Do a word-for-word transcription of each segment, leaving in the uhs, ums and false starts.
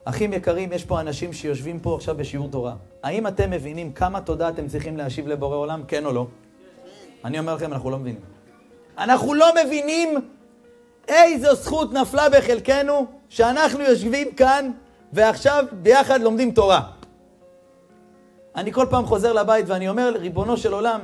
אחים יקרים, יש פה אנשים שיושבים פה עכשיו בשיעור תורה. האם אתם מבינים כמה תודה אתם צריכים להשיב לבורא עולם? כן או לא? אני אומר לכם, אנחנו לא מבינים. אנחנו לא מבינים איזו זכות נפלה בחלקנו שאנחנו יושבים כאן ועכשיו ביחד לומדים תורה. אני כל פעם חוזר לבית ואני אומר, ריבונו של עולם,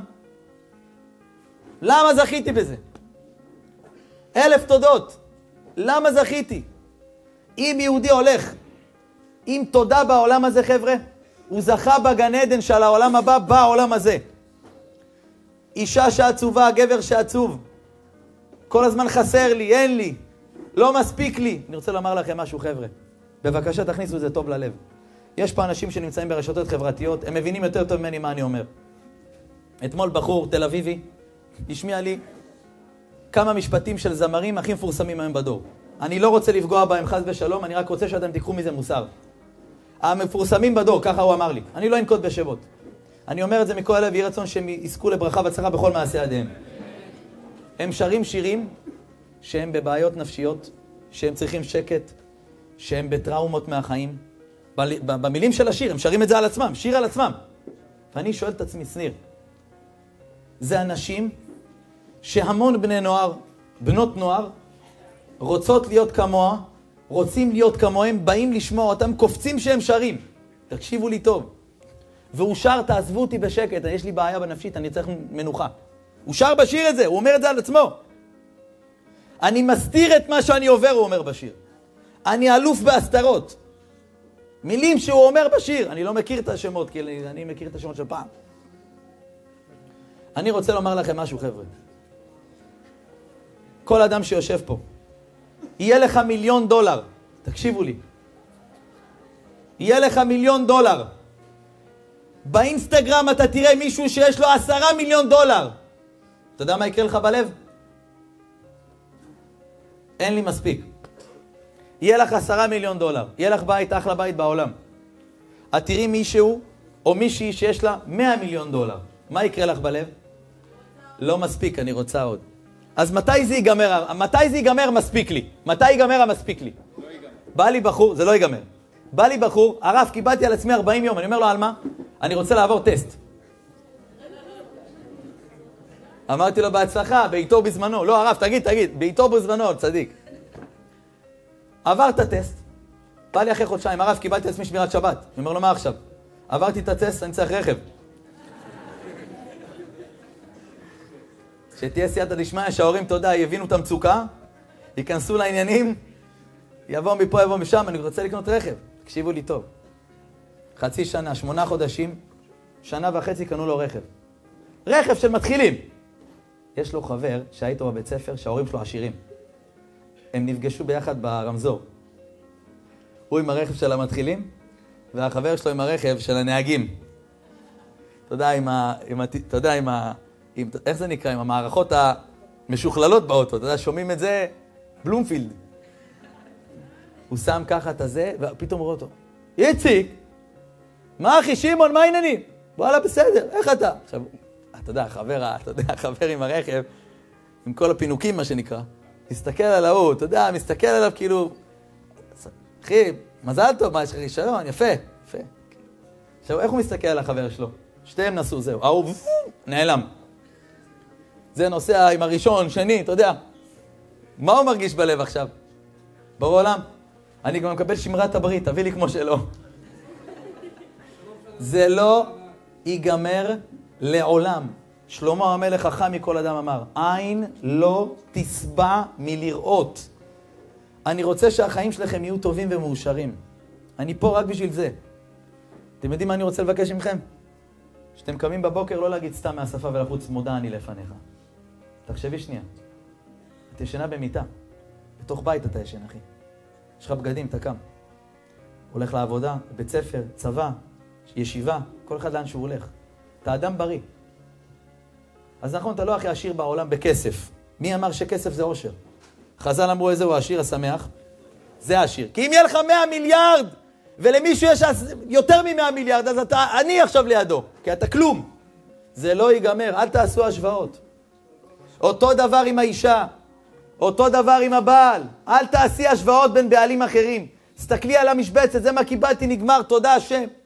למה זכיתי בזה? אלף תודות. למה זכיתי? אם יהודי הולך עם תודה בעולם הזה, חבר'ה, הוא זכה בגן עדן של העולם הבא, בעולם הזה. אישה שעצובה, גבר שעצוב, כל הזמן חסר לי, אין לי, לא מספיק לי. אני רוצה לומר לכם משהו, חבר'ה. בבקשה תכניסו את זה טוב ללב. יש פה אנשים שנמצאים ברשתות חברתיות, הם מבינים יותר טוב ממני מה אני אומר. אתמול בחור תל אביבי השמיע לי כמה משפטים של זמרים הכי מפורסמים היום בדור. אני לא רוצה לפגוע בהם חס ושלום, אני רק רוצה שאתם תיקחו מזה מוסר. המפורסמים בדור, ככה הוא אמר לי. אני לא אנקוט בשמות. אני אומר את זה מכל הלב, יהי רצון שהם יזכו לברכה והצלחה בכל מעשה ידיהם. הם שרים שירים שהם בבעיות נפשיות, שהם צריכים שקט, שהם בטראומות מהחיים. במילים של השיר, הם שרים את זה על עצמם, שיר על עצמם. ואני שואל את עצמי, שניר, זה אנשים שהמון בני נוער, בנות נוער, רוצות להיות כמוה, רוצים להיות כמוהם, באים לשמוע אותם, קופצים שהם שרים. תקשיבו לי טוב. והוא שר, תעזבו אותי בשקט, יש לי בעיה בנפשית, אני צריך מנוחה. הוא שר בשיר את זה, הוא אומר את זה על עצמו. אני מסתיר את מה שאני עובר, הוא אומר בשיר. אני אלוף בהסתרות. מילים שהוא אומר בשיר, אני לא מכיר את השמות, כי אני מכיר את השמות של פעם. אני רוצה לומר לכם משהו, חבר'ה. כל אדם שיושב פה, יהיה לך מיליון דולר, תקשיבו לי. יהיה לך מיליון דולר. באינסטגרם אתה תראה מישהו שיש לו עשרה מיליון דולר. אתה יודע מה יקרה לך בלב? אין לי מספיק. יהיה לך עשרה מיליון דולר. יהיה לך בית, אחלה בית בעולם. את תראי מישהו או מישהי שיש לה מאה מיליון דולר. מה יקרה לך בלב? לא מספיק, אני רוצה עוד. אז מתי זה ייגמר? מתי זה ייגמר מספיק לי? מתי ייגמר המספיק לי? לא ייגמר. בא לי בחור, זה לא ייגמר. בא לי בחור, הרב, קיבלתי על עצמי ארבעים יום. אני אומר לו, על מה? אני רוצה לעבור טסט. אמרתי לו, בהצלחה, בעיתו בזמנו. לא, הרב, תגיד, תגיד, בעיתו בזמנו, צדיק. עבר את הטסט. בא לי אחרי חודשיים, הרב, קיבלתי על עצמי שמירת שבת. אני אומר לו, מה עכשיו? עברתי את הטסט, אני צריך רכב. שתהיה סייעתא דשמיא, שההורים, תודה, יבינו את המצוקה, ייכנסו לעניינים, יבוא מפה, יבוא משם, אני רוצה לקנות רכב. תקשיבו לי טוב. חצי שנה, שמונה חודשים, שנה וחצי קנו לו רכב. רכב של מתחילים. יש לו חבר שהיה איתו בבית ספר, שההורים שלו עשירים. הם נפגשו ביחד ברמזור. הוא עם הרכב של המתחילים, והחבר שלו עם הרכב של הנהגים. אתה יודע, עם ה... עם ה... אתה יודע, עם ה... עם... איך זה נקרא? עם המערכות המשוכללות באוטו. אתה יודע, שומעים את זה? בלומפילד. הוא שם ככה את הזה, ופתאום רואה אותו. איציק! מה אחי, שמעון, מה העניינים? וואלה, בסדר, איך אתה? עכשיו, אתה יודע, החבר, אתה יודע, החבר עם הרכב, עם כל הפינוקים, מה שנקרא, מסתכל על ההוא, אתה יודע, מסתכל עליו כאילו, אחי, מזל טוב, מה, יש לך רישיון? יפה, יפה. עכשיו, איך הוא מסתכל על החבר שלו? שתיהם נסו, זהו, ההוא, נעלם. זה נוסע עם הראשון, שני, אתה יודע. מה הוא מרגיש בלב עכשיו? ברור עולם? אני גם מקבל שמרת הברית, תביא לי כמו שלא. זה לא ייגמר לעולם. שלמה המלך חכם מכל אדם אמר, עין לא תסבע מלראות. אני רוצה שהחיים שלכם יהיו טובים ומאושרים. אני פה רק בשביל זה. אתם יודעים מה אני רוצה לבקש מכם? שאתם קמים בבוקר לא להגיד סתם מהשפה ולחוץ, מודה אני לפניך. תחשבי שנייה. את ישנה במיטה. בתוך בית אתה ישן, אחי. יש לך בגדים, אתה קם. הולך לעבודה, בית ספר, צבא, ישיבה, כל אחד לאן שהוא הולך. אתה אדם בריא. אז נכון, אתה לא הכי עשיר בעולם בכסף. מי אמר שכסף זה עושר? חז"ל אמרו איזה הוא העשיר השמח? זה העשיר. כי אם יהיה לך מאה מיליארד, ולמישהו יש יותר מ-מאה מיליארד, אז אתה, אני עכשיו לידו, כי אתה כלום. זה לא ייגמר, אל תעשו השוואות. אותו דבר עם האישה, אותו דבר עם הבעל. אל תעשי השוואות בין בעלים אחרים. תסתכלי על המשבצת, זה מה קיבלתי, נגמר, תודה השם.